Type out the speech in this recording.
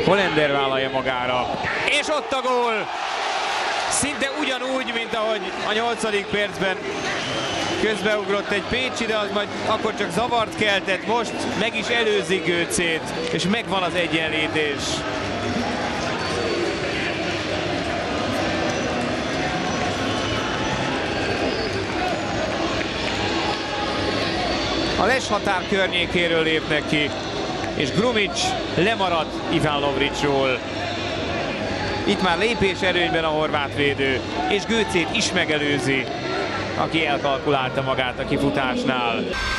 Hollander vállalja magára, és ott a gól! Szinte ugyanúgy, mint ahogy a 8. percben közbeugrott egy pécsi, de az majd akkor csak zavart keltett, most meg is előzik Götzét, és megvan az egyenlítés. A Les határ környékéről lépnek ki, és Grumic lemarad Ivan Lovricsról. Itt már lépés erőnyben a horvát védő, és Götzét is megelőzi, aki elkalkulálta magát a kifutásnál.